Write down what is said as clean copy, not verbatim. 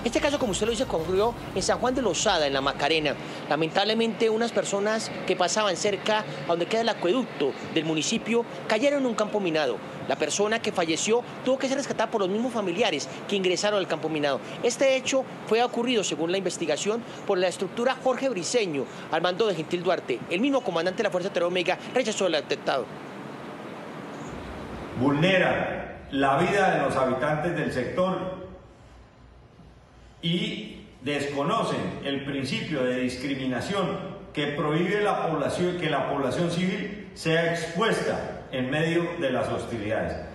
Este caso, como usted lo dice, ocurrió en San Juan de Lozada, en la Macarena. Lamentablemente, unas personas que pasaban cerca a donde queda el acueducto del municipio cayeron en un campo minado. La persona que falleció tuvo que ser rescatada por los mismos familiares que ingresaron al campo minado. Este hecho fue ocurrido, según la investigación, por la estructura Jorge Briceño, al mando de Gentil Duarte. El mismo comandante de la Fuerza Terror Omega rechazó el atentado. Vulneran la vida de los habitantes del sector y desconocen el principio de discriminación que prohíbe que la población civil sea expuesta en medio de las hostilidades.